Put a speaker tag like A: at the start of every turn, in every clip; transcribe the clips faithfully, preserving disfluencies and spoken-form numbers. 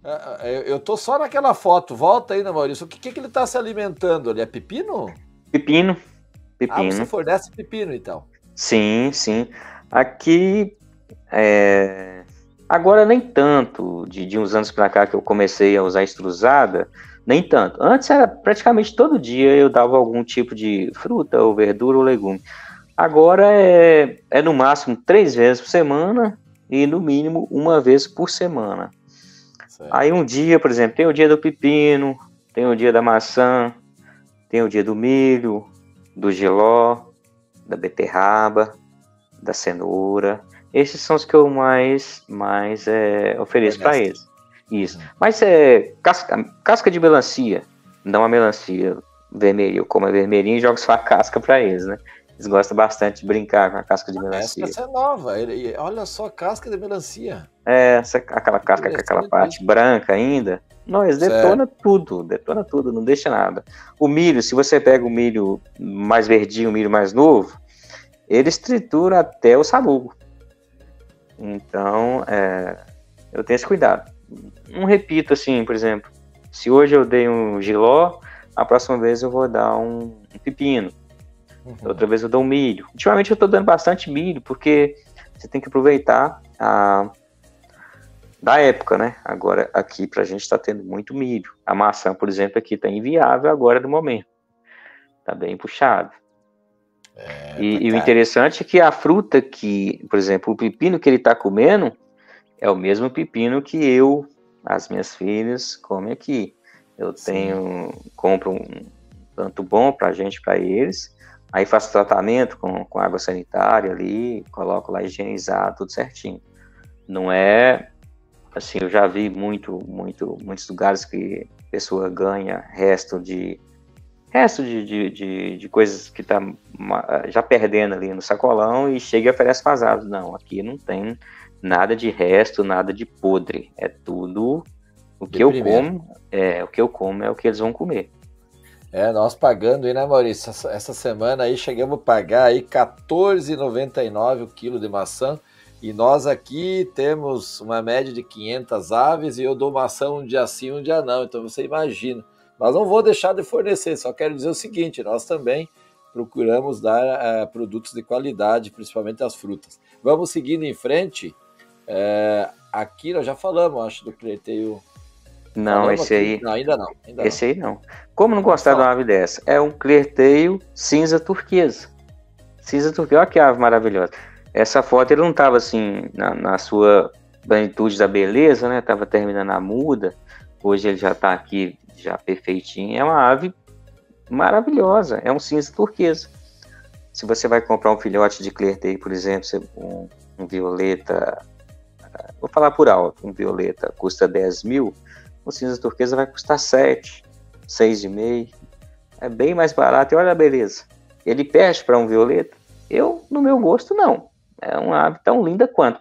A: Eu tô só naquela foto. Volta aí, né, Maurício? O que, que, que ele tá se alimentando ali? É pepino?
B: Pepino.
A: Ah, você
B: Pepino.
A: fornece pepino, então?
B: Sim, sim. Aqui, é... agora nem tanto, de, de uns anos para cá que eu comecei a usar extrusada, nem tanto. Antes era praticamente todo dia eu dava algum tipo de fruta ou verdura ou legume. Agora é, é no máximo três vezes por semana e no mínimo uma vez por semana.
A: Certo.
B: Aí um dia, por exemplo, tem o dia do pepino, tem o dia da maçã, tem o dia do milho, do jiló, da beterraba, da cenoura. Esses são os que eu mais, mais é, ofereço para eles. Isso. Uhum. Mas é casca, casca de melancia, não a melancia vermelha. Eu como a vermelhinha e jogo só a casca para eles, né? Eles gostam bastante de brincar com a casca de melancia.
A: Essa é nova. Ele, olha só, casca de melancia.
B: É, essa, aquela casca com aquela parte branca ainda. Nós detona tudo, detona tudo, não deixa nada. O milho, se você pega o milho mais verdinho, o milho mais novo, eles trituram até o sabugo. Então, é, eu tenho esse cuidado. Não repito assim, por exemplo, se hoje eu dei um jiló, a próxima vez eu vou dar um, um pepino. Uhum. Outra vez eu dou um milho. Ultimamente eu estou dando bastante milho, porque você tem que aproveitar a, da época, né? Agora aqui pra gente está tendo muito milho. A maçã, por exemplo, aqui está inviável agora no momento. Está bem puxado. É, e, tá e o interessante é que a fruta que, por exemplo, o pepino que ele está comendo é o mesmo pepino que eu, as minhas filhas, comem aqui. Eu tenho, Sim. compro um tanto bom pra gente, para eles, aí faço tratamento com, com água sanitária ali, coloco lá higienizado, tudo certinho. Não é, assim, eu já vi muito, muito, muitos lugares que a pessoa ganha resto de resto de, de, de, de coisas que tá já perdendo ali no sacolão e chega e oferece vazado. Não, aqui não tem nada de resto, nada de podre. É tudo o que eu como, é o que eu como é o que eles vão comer.
A: É, nós pagando aí, né, Maurício? Essa, essa semana aí chegamos a pagar aí quatorze reais e noventa e nove centavos o quilo de maçã, e nós aqui temos uma média de quinhentas aves e eu dou maçã um dia sim, um dia não, então você imagina. Mas não vou deixar de fornecer, só quero dizer o seguinte, nós também procuramos dar uh, produtos de qualidade, principalmente as frutas. Vamos seguindo em frente, uh, aqui nós já falamos, acho, do cleirteio.
B: Não, falamos esse aqui. aí...
A: Não, ainda não. Ainda
B: esse
A: não.
B: aí não. Como não gostar de uma ave dessa? É um cleirteio cinza turquesa. Cinza turquesa, olha que ave maravilhosa. Essa foto ele não estava assim, na, na sua plenitude da beleza, né? Estava terminando a muda. Hoje ele já está aqui, já perfeitinho. É uma ave maravilhosa. É um cinza turquesa. Se você vai comprar um filhote de cleirteio, por exemplo, um, um violeta, vou falar por alto, um violeta custa dez mil, o cinza turquesa vai custar sete, seis e meio. É bem mais barato. E olha a beleza. Ele perde para um violeta? Eu, no meu gosto, não. É uma ave tão linda quanto.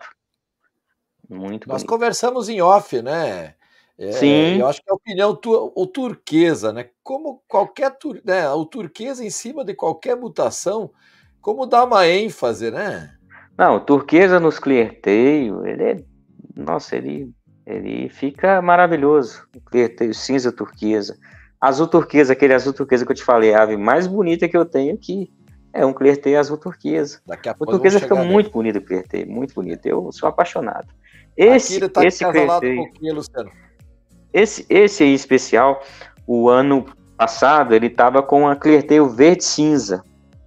B: Muito
A: Nós
B: bonito.
A: conversamos em off, né? É,
B: Sim.
A: Eu acho que é a opinião tu, o turquesa, né? Como qualquer tur, né? O turquesa em cima de qualquer mutação, como dá uma ênfase, né?
B: Não, o turquesa nos cleirteio, ele é, nossa, ele, ele fica maravilhoso. O cleirteio cinza turquesa, azul turquesa, aquele azul turquesa que eu te falei, a ave mais bonita que eu tenho aqui. É um cleirteio azul turquesa.
A: Daqui a
B: o
A: pouco
B: turquesa fica
A: nele.
B: muito bonito, o cleirteio, muito bonito. Eu sou apaixonado. Esse,
A: aqui ele tá
B: esse cleirteio,
A: com o quê, Luciano?
B: Esse, esse aí especial, o ano passado, ele tava com a cleirteio verde cinza.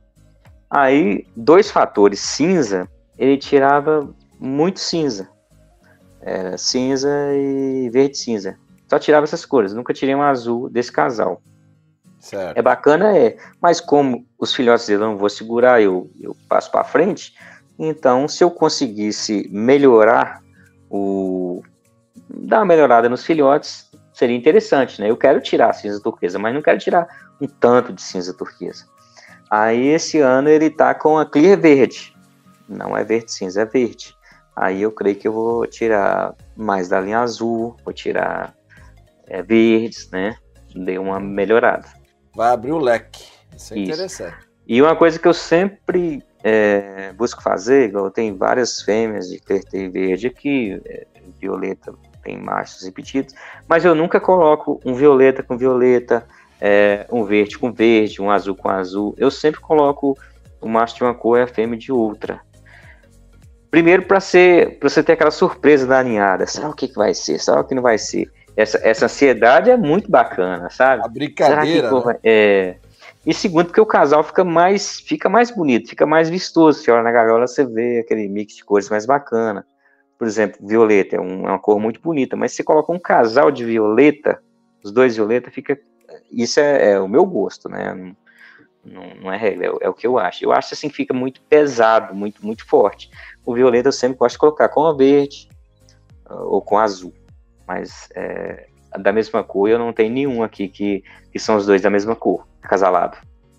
B: Aí, dois fatores, cinza, ele tirava muito cinza. Era cinza e verde cinza. Só tirava essas cores, nunca tirei um azul desse casal.
A: Certo.
B: É bacana, é, mas como os filhotes dele eu não vou segurar, eu, eu passo para frente, então se eu conseguisse melhorar, o dar uma melhorada nos filhotes, seria interessante, né? Eu quero tirar a cinza turquesa, mas não quero tirar um tanto de cinza turquesa. Aí esse ano ele tá com a clear verde, não é verde cinza, é verde. Aí eu creio que eu vou tirar mais da linha azul, vou tirar é, verdes, né? Dei uma melhorada.
A: Vai abrir o leque. Isso é
B: Isso.
A: interessante.
B: E uma coisa que eu sempre é, busco fazer, igual tem várias fêmeas de cleirteio verde aqui, é, violeta tem machos repetidos, mas eu nunca coloco um violeta com violeta, é, um verde com verde, um azul com azul. Eu sempre coloco o macho de uma cor e a fêmea de outra. Primeiro, para ser, para você ter aquela surpresa da ninhada. Será o que, que vai ser? Será o que não vai ser? Essa, essa ansiedade é muito bacana, sabe?
A: A brincadeira,
B: Será que,
A: né?
B: é... E segundo, porque o casal fica mais, fica mais bonito, fica mais vistoso. Você olha na gaiola, você vê aquele mix de cores mais bacana. Por exemplo, violeta é, um, é uma cor muito bonita, mas se você coloca um casal de violeta, os dois violeta, fica... Isso é, é o meu gosto, né? Não, não, não é regra, é, é o que eu acho. Eu acho assim que fica muito pesado, muito, muito forte. O violeta eu sempre gosto de colocar com a verde ou com azul, mas é, da mesma cor eu não tenho nenhum aqui que, que são os dois da mesma cor, acasalado.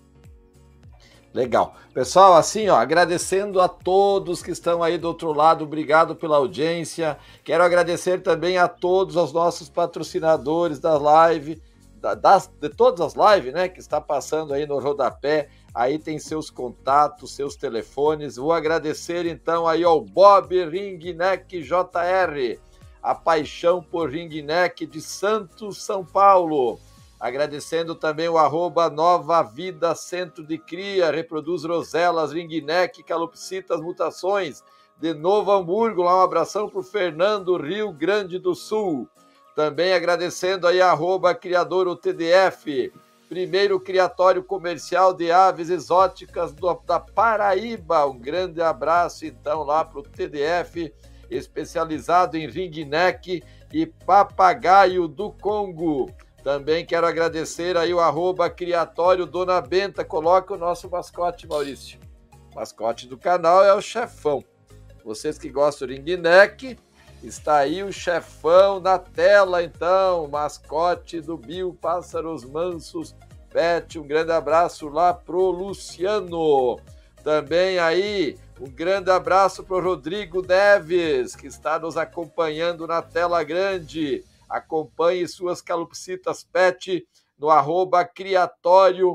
A: Legal. Pessoal, assim, ó, agradecendo a todos que estão aí do outro lado, obrigado pela audiência. Quero agradecer também a todos os nossos patrocinadores da live, da, das, de todas as lives, né, que está passando aí no rodapé. Aí tem seus contatos, seus telefones. Vou agradecer então aí ao Bob Ringneck J R, a paixão por ringneck de Santos, São Paulo. Agradecendo também o arroba Nova Vida Centro de Cria, reproduz roselas, ringneck, calopsitas, mutações, de Novo Hamburgo. Lá um abração para o Fernando, Rio Grande do Sul. Também agradecendo aí arroba Criador U T D F, primeiro criatório comercial de aves exóticas do, da Paraíba. Um grande abraço então lá para o T D F, especializado em ringneck e papagaio do Congo. Também quero agradecer aí o arroba Criatório Dona Benta. Coloca o nosso mascote, Maurício. O mascote do canal é o Chefão. Vocês que gostam de ringneck, está aí o Chefão na tela, então. Mascote do Bio Pássaros Mansos Pet. Um grande abraço lá pro Luciano. Também aí um grande abraço pro Rodrigo Neves, que está nos acompanhando na tela grande. Acompanhe suas calopsitas pet no arroba Criatório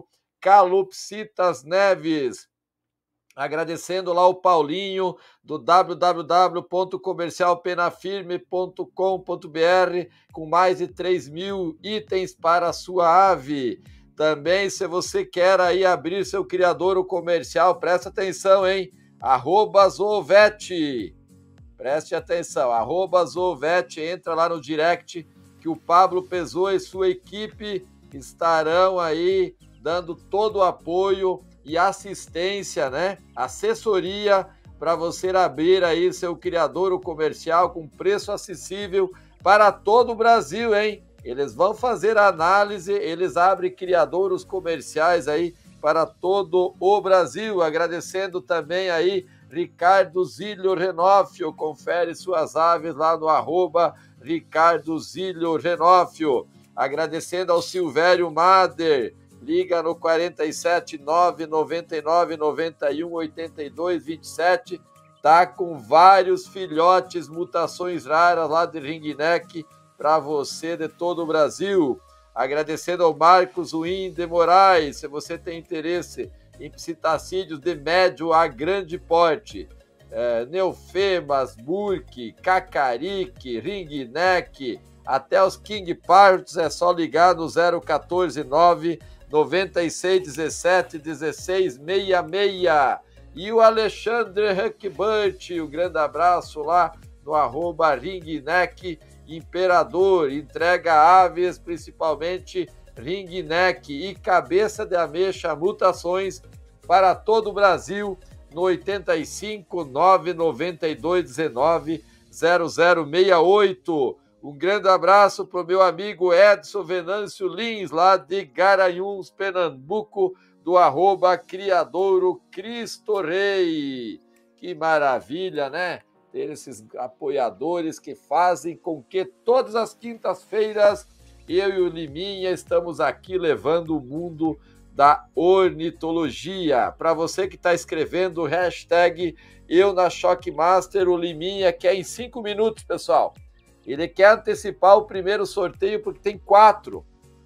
A: Calopsitas Neves. Agradecendo lá o Paulinho do w w w ponto comercial penafirme ponto com ponto b r com mais de três mil itens para a sua ave. Também, se você quer aí abrir seu criadouro comercial, presta atenção, hein? Arroba Zovet. Preste atenção, arroba Zovet, entra lá no direct que o Pablo Pessoa e sua equipe estarão aí dando todo o apoio e assistência, né? Assessoria para você abrir aí seu criadouro comercial com preço acessível para todo o Brasil, hein? Eles vão fazer análise, eles abrem criadouros comerciais aí para todo o Brasil. Agradecendo também aí Ricardo Zílio Renófio, confere suas aves lá no arroba Ricardo Zílio Renófio. Agradecendo ao Silvério Mader, liga no quarenta e sete, nove noventa e nove, noventa e um, oitenta e dois, vinte e sete, tá com vários filhotes, mutações raras lá de ringneck para você de todo o Brasil. Agradecendo ao Marcos Win de Moraes, se você tem interesse em psitacídeos de médio a grande porte, é, neofemas, burque, cacarique, ringneck, até os king parts, é só ligar no zero quatorze, nove noventa e seis, dezessete, dezesseis, sessenta e seis. E o Alexandre Huckbert, um grande abraço lá no arroba ringneck imperador, entrega aves, principalmente ringneck e cabeça de ameixa mutações para todo o Brasil no oitenta e cinco, nove noventa e dois, dezenove, zero zero seis oito. Um grande abraço para o meu amigo Edson Venâncio Lins, lá de Garanhuns, Pernambuco, do arroba Criadouro Cristo Rei. Que maravilha, né? Ter esses apoiadores que fazem com que todas as quintas-feiras eu e o Liminha estamos aqui levando o mundo da ornitologia. Para você que está escrevendo o hashtag eu na Shockmaster, o Liminha quer em cinco minutos, pessoal. Ele quer antecipar o primeiro sorteio porque tem quatro.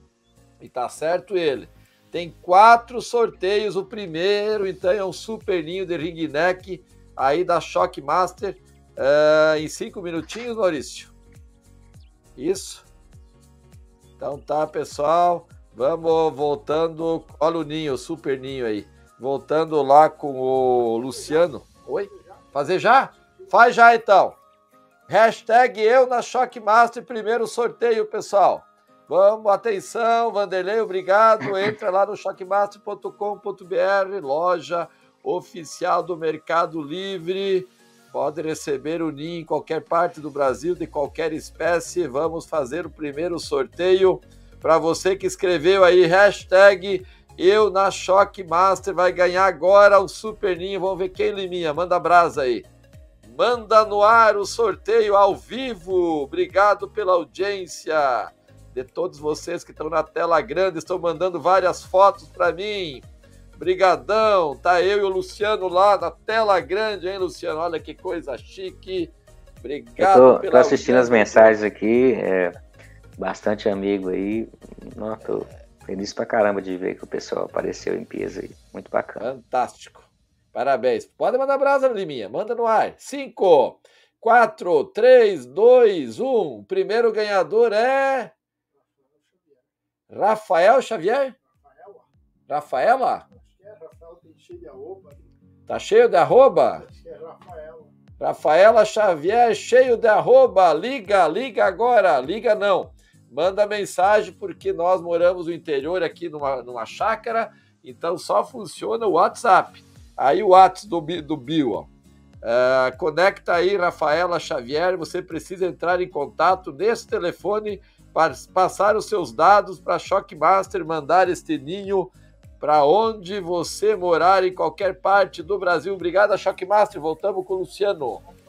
A: E tá certo ele. Tem quatro sorteios. O primeiro, então, é um super ninho de ringneck aí da Shockmaster. Uh, em cinco minutinhos, Maurício? Isso. Então tá, pessoal. Vamos voltando. Olha o ninho, o super ninho aí. Voltando lá com o Luciano. Oi? Fazer já? Faz já então. Hashtag eu na Shockmaster, primeiro sorteio, pessoal. Vamos, atenção, Vanderlei, obrigado. Entra lá no shockmaster ponto com ponto br, loja oficial do Mercado Livre. Pode receber o ninho em qualquer parte do Brasil, de qualquer espécie. Vamos fazer o primeiro sorteio. Para você que escreveu aí, hashtag eu na Shockmaster, vai ganhar agora o super ninho. Vamos ver quem, Liminha, manda brasa aí. Manda no ar o sorteio ao vivo. Obrigado pela audiência de todos vocês que estão na tela grande, estão mandando várias fotos para mim. Brigadão, tá eu e o Luciano lá na tela grande, hein, Luciano? Olha que coisa chique. Obrigado
B: eu tô,
A: pela
B: tô assistindo
A: audiência.
B: As mensagens aqui, é, bastante amigo aí. Não, tô feliz pra caramba de ver que o pessoal apareceu em peso aí. Muito bacana.
A: Fantástico. Parabéns. Pode mandar brasa, Liminha. Manda no ar. cinco, quatro, três, dois, um. O primeiro ganhador é Rafael Xavier? Rafaela?
C: Acho que é Rafael, tem cheio de arroba.
A: Tá cheio de arroba?
C: Acho que é Rafaela.
A: Rafaela Xavier, cheio de arroba. Liga, liga agora. Liga não. Manda mensagem, porque nós moramos no interior aqui numa, numa chácara, então só funciona o WhatsApp. Aí o WhatsApp do, do Bill, ó. Uh, conecta aí, Rafaela Xavier. Você precisa entrar em contato nesse telefone para passar os seus dados para a Shockmaster, mandar este ninho para onde você morar, em qualquer parte do Brasil. Obrigado, Shockmaster. Voltamos com o Luciano.